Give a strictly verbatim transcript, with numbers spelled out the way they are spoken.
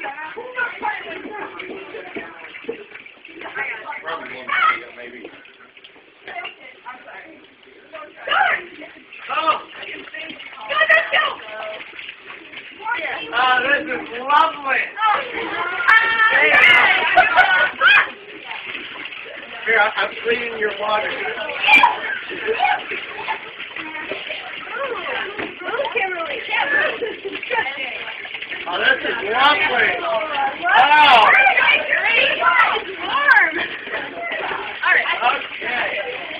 Maybe. Oh, this is lovely. Here, I'm cleaning your water. Oh, this is lovely. Wow.